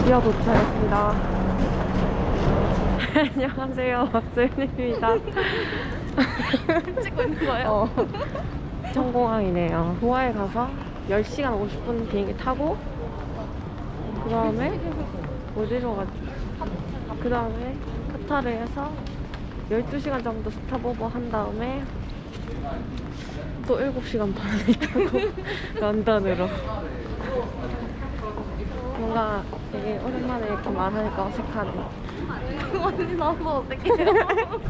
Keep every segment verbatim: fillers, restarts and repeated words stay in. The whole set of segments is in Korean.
드디어 도착했습니다. 안녕하세요, 박소연입니다. 찍고 있는 거예요? 어. 청공항이네요. 도하에 가서 열 시간 오십 분 비행기 타고 그 다음에 어디로 가지? 그 다음에 카타르에서 열두 시간 정도 스탑오버 한 다음에 또 일곱 시간 반을 타고 런던으로. 뭔가 되게 오랜만에 이렇게 말하니까 어색하네. 언니 나도 어떡해요?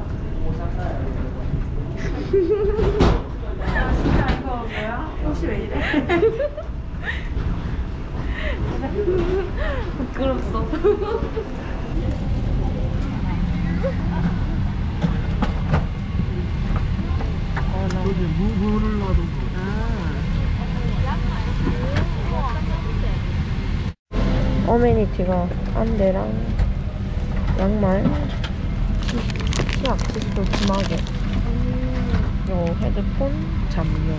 진짜 이거 뭐야? 옷이 왜 이래? 부끄럽어. 거기 무, 물을 놔둔 거. 어메니티가 안대랑 양말, 치약, 칫솔, 주마개, 요 헤드폰, 잠요.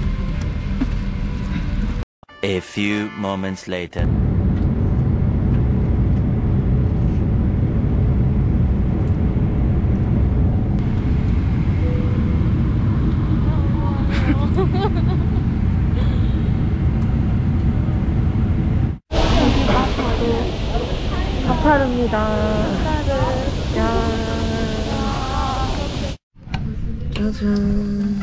A few moments later. 카타르입니다. 야. 짜잔.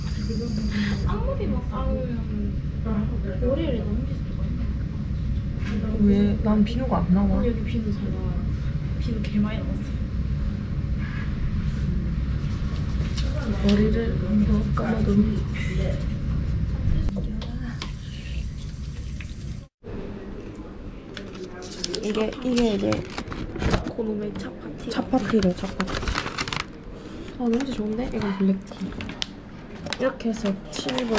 머리를 넘길 수가 있나? 왜? 난 비누가 안 나와. 여기 비누 잘 나와요. 비누 개 많이 나왔어요. 머리를 더 감아도. 이게, 이게 이제 고놈의 차파티. 차파티래, 차파티. 아, 냄새 좋은데? 이건 블랙티. 이렇게 해서 칠 분.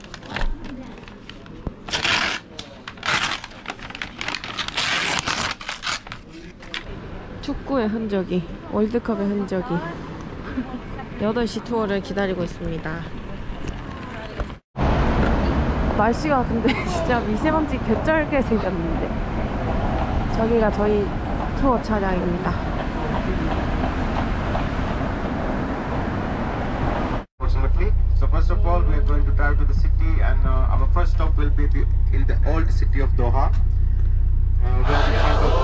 축구의 흔적이, 월드컵의 흔적이. 여덟 시 투어를 기다리고 있습니다. 날씨가 근데 진짜 미세먼지 개쩔게 생겼는데. 저기가 저희 투어 차량입니다. So first of all, we are going to drive to the city, and uh, our first stop will be the, in the old city of Doha, uh, where in front of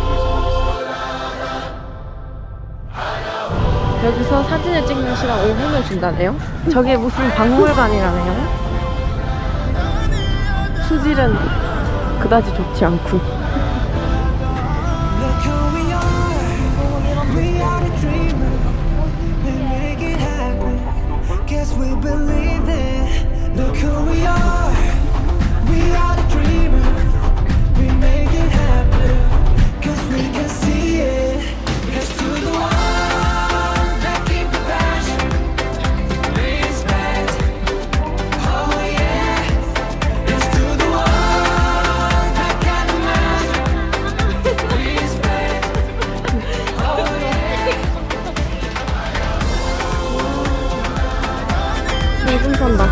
the 여기서 사진을 찍는 시간 오 분을 준다네요. 저게 무슨 박물관이라네요. 수질은 그다지 좋지 않고. We believe it. Look who we are. We are the dreamers. We make it happen. Cause we can see it. Let's do the one that keep the passion. Respect. Oh yeah. Let's do the one that can imagine. Respect. Oh yeah. 이분 산다.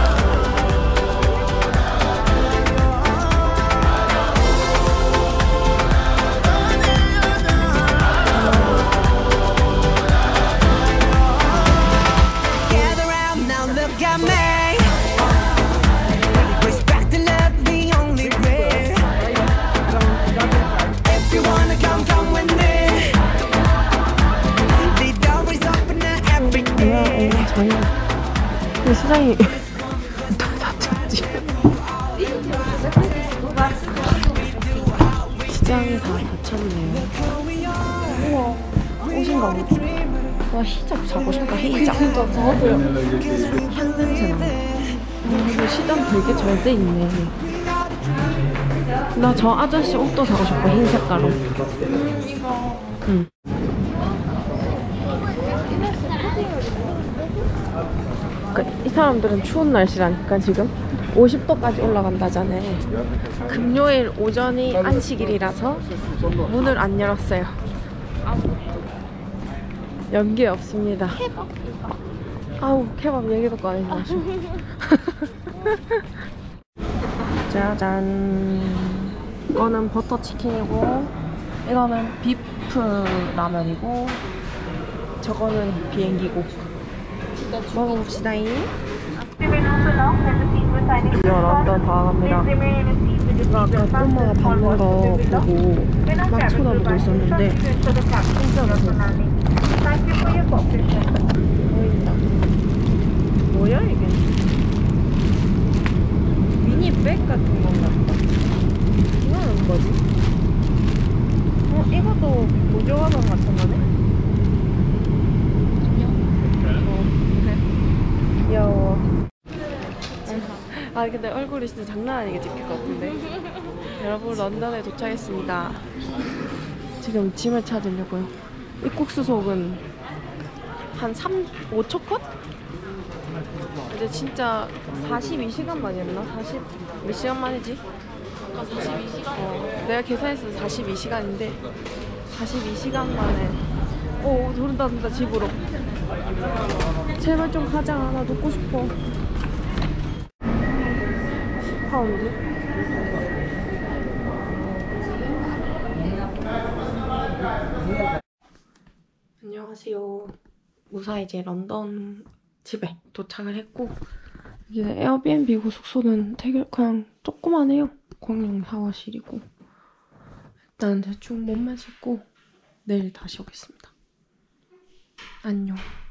Gather round now, look at me. Respect and love the only way. If you wanna come, come with me. The door is open every day. 뭐야, 저희 이 시장이 다 닫혔지. 시장이 다 닫혔네요. 우와, 옷인가 보다. 와, 히잡 사고 싶다, 히잡. 진짜 저도요. 향 냄새 나. 근데 시장 되게 잘 돼 있네. 나 저 아저씨 옷도 사고 싶어, 흰 색깔로. 응. 이 사람들은 추운 날씨라니까 지금 오십 도까지 올라간다잖아요. 금요일 오전이 안식일이라서 문을 안 열었어요. 연기 없습니다. 아우, 케밥 얘기도 꺼내지 마시고. 짜잔. 이거는 버터 치킨이고 이거는 비프 라면이고 저거는 비행기고 먹어봅시다잉. 드디어 런던 다 갑니다. 제가 아까 꼬마가 받는 거 보고 막 쳐다보고 있었는데 진짜 무서웠어. 보인다. 뭐야 이게? 미니백 같은 건가 보다. 이거는 뭐지? 어? 이것도 보조 가방 같은 거네? 어, 그래. 귀여워. 아 근데 얼굴이 진짜 장난 아니게 찍힐 것 같은데. 여러분 런던에 도착했습니다. 지금 짐을 찾으려고요. 입국 수속은 한 삼, 오천 컷? 이제 진짜 사십이 시간 만이었나? 사십 몇 시간 만이지? 아까 사십이 시간? 어, 내가 계산했을 때 사십이 시간인데 사십이 시간 만에 오 도른다 도른다 집으로. 제발 좀 가자. 나 눕고 싶어. 십 파운드? 안녕하세요. 무사히 이제 런던 집에 도착을 했고 이제 에어비앤비고 숙소는 되게 그냥 조그만해요. 공용 샤워실이고 일단 대충 몸만 씻고 내일 다시 오겠습니다. 안녕.